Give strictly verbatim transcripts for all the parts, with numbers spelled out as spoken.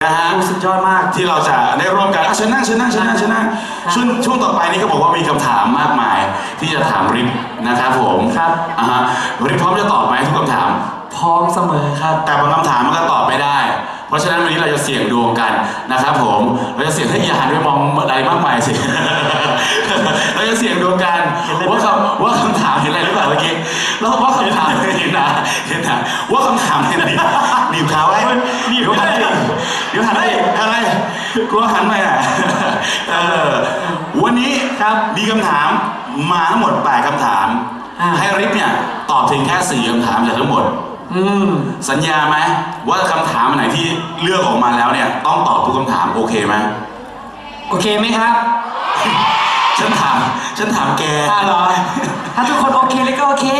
นะฮะสุดยอดมากที่เราจะได้ร่วมกันเชิญนั่งเชิญนั่งเชิญนั่งเชิญนั่งช่วงช่วงต่อไปนี้ก็บอกว่ามีคำถามมากมายที่จะถามริปนะครับผมครับอ่าฮะริปพร้อมจะตอบไหมทุกคำถามพร้อมเสมอครับแต่บางคำถามมันก็ตอบไม่ได้เพราะฉะนั้นวันนี้เราจะเสี่ยงดวงกันนะครับผมเราจะเสี่ยงให้อย่าหันไปมองอะไรมากมายสิเราจะเสี่ยงดวงกันว่าคำว่าคำถามเห็นอะไรหรือเปล่าเมื่อกี้แล้วว่าคำถามเห็นนะเห็นนะว่าคำถามเห็นอะไรหนีบขาไว้หนีบขาเดี๋ยวหันไปอะไรกลัวหันไปอ่ะวันนี้ครับมีคำถามมาทั้งหมดแปดคำถามให้ริปเนี่ยตอบเพียงแค่สี่คำถามจากทั้งหมดสัญญาไหมว่าคำถามไหนที่เลือกออกมาแล้วเนี่ยต้องตอบทุกคำถามโอเคไหมโอเคไหมครับฉันถามฉันถามแกอ่าเหรอถ้าทุกคนโอเคเลยก็โอเค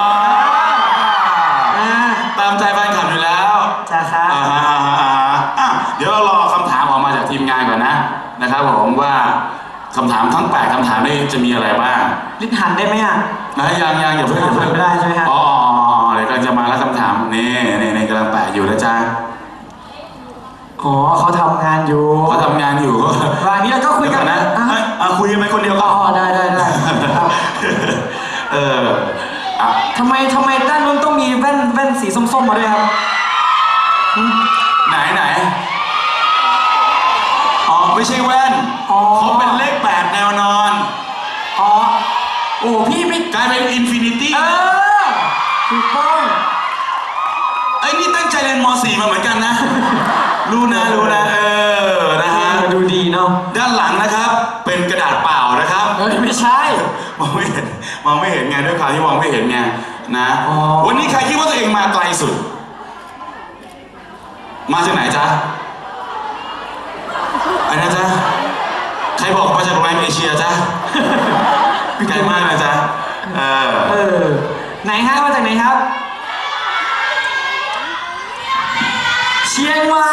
ตามใจแฟนคลับอยู่แล้วจ้าครับเดี๋ยวเรารอคำถามออกมาจากทีมงานก่อนนะนะครับผมว่าคำถามทั้งแปดคำถามนี้จะมีอะไรบ้างลิ้นหันได้ไหมอ่ะยังยังอย่าเพิ่งอย่าเพิ่งไม่ได้ใช่ไหมครับอ๋อเดี๋ยวกำลังจะมาแล้วคำถามนี่นี่นี่กำลังแปะอยู่นะจ๊ะอ๋อเขาทำงานอยู่เขาทำงานอยู่วันนี้เราก็คุยกันนะคุยกันไปคนเดียวก็อ๋อได้ได้ได้เออทำไมทำไมด้านนู้นต้องมีแว่นแว่นสีส้มๆมาด้วยครับไหนไหนอ๋อไม่ใช่แว่นเขาเป็นเลขแปดแนวนอนอ๋อโอ้พี่ไม่กลายเป็นอินฟินิตี้เออถูกต้องไอ้นี่ตั้งใจเรียนม สี่ มาเหมือนกันนะรู้นะรู้นะเออนะฮะดูดีเนาะด้านหลังนะครับเป็นกระดาษเปล่านะครับเฮ้ยไม่ใช่มองไม่เห็นมองไม่เห็นไงด้วยความที่มองไม่เห็นไงนะวันนี้ใครคิดว่าตัวเองมาไกลสุดมาจากไหนจ๊ะอันนั้นจ๊ะใครบอกมาจากโรงแรมเอเชียจ๊ะไกลมากนะจ๊ะเออเออไหนฮะมาจากไหนครับเชียงใหม่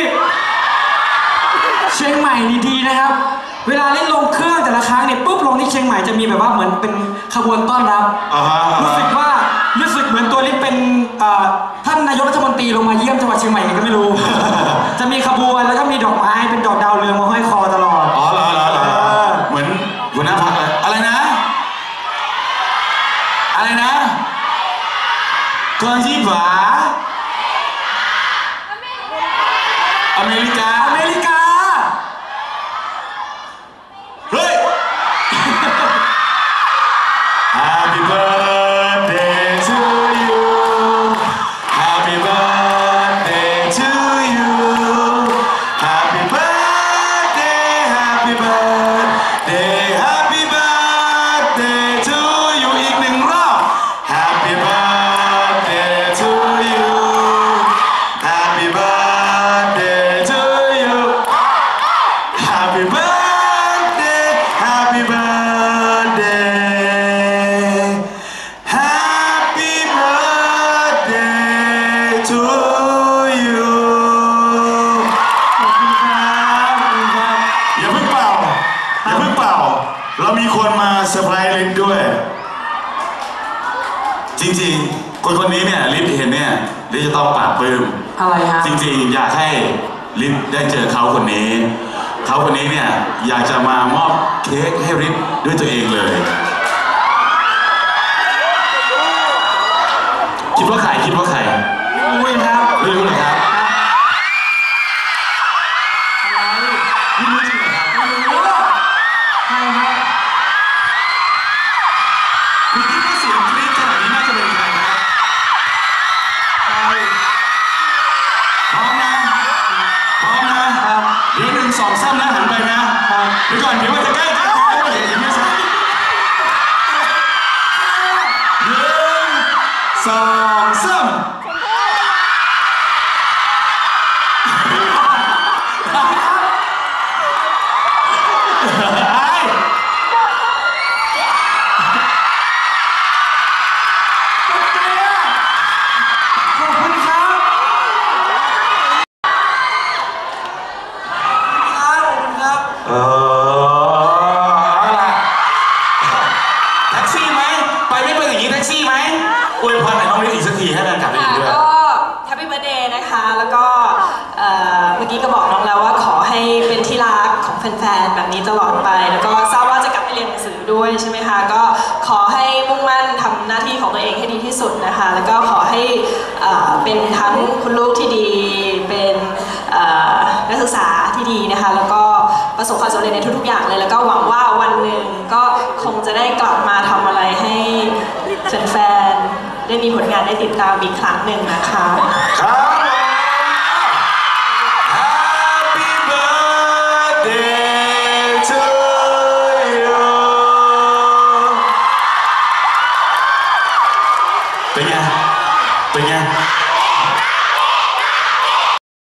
เชียงใหม่ดีๆนะครับเวลาเล่นลงเครื่องแต่ละครั้งเนี่ยปุ๊บลงที่เชียงใหม่จะมีแบบว่าเหมือนเป็นขบวนต้อนรับรู้สึกว่ารู้สึกเหมือนตัวนี้เป็นท่านนายกรัฐมนตรีลงมาเยี่ยมจังหวัดเชียงใหม่ก็ไม่รู้จะมีขบวนแล้วก็มีดอกไม้เป็นดอกดาวเรืองมาห้อยคอตลอดอ๋อเหรอเหรอเหรอเหมือนหัวหน้าพรรคอะไรนะอะไรนะกอนจีบาอเมริกาอเมริกาเฮ้ย Happy birthday to you Happy birthday to you Happy birthday Happy birthday Happy birthday to you อีกหนึ่งรอบ Happy birthday to you Happy birthday to you Happy birthday Happy birthday Happy birthday to you ขอบคุณครับขอบคุณครับอย่าเพิ่งเป่าอย่าเพิ่งเป่าเรามีคนมาเซอร์ไพรส์ลิฟด้วยจริงๆคนคนนี้เนี่ยลิฟเห็นเนี่ยลิฟจะต้องปากปลื้มอะไรฮะจริงๆอยากให้ลิฟได้เจอเขาคนนี้เขาคนนี้เนี่ยอยากจะมามอบเค้กให้ลิฟด้วยตัวเองเลยคิดว่าใครคิดว่าใครอุ้ยครับไม่รู้เลยครับอะไรไม่รู้จริงเหรอครับไม่รู้ใครครับคุณคิดว่าเสียงกรี๊ดขนาดนี้น่าจะเป็นใครครับใครพร้อมนะพร้อมนะครับเดี๋ยวหนึ่งสองสามนะหันไปนะเดี๋ยวก่อนเดี๋ยวมันจะใกล้จะใกล้แล้วเห็นไหมครับหนึ่งสองสามอวยพรหน่อยน้องลิฟอีกสักทีให้แฟนคลับได้ยินด้วยก็แฮปปี้เบิร์ธเดย์นะคะแล้วก็เมื่อกี้ก็บอกที่รักของแฟนๆแบบนี้ตลอดไปแล้วก็ทราบว่าจะกลับไปเรียนหนังสือด้วยใช่ไหมคะก็ขอให้มุ่งมั่นทำหน้าที่ของตัวเองให้ดีที่สุดนะคะแล้วก็ขอให้เป็นทั้งคุณลูกที่ดีเป็นนักศึกษาที่ดีนะคะแล้วก็ประสบความสำเร็จในทุกๆอย่างเลยแล้วก็หวังว่าวันหนึ่งก็คงจะได้กลับมาทำอะไรให้แฟนๆได้มีผลงานได้ติดตามอีกครั้งหนึ่งนะคะครับ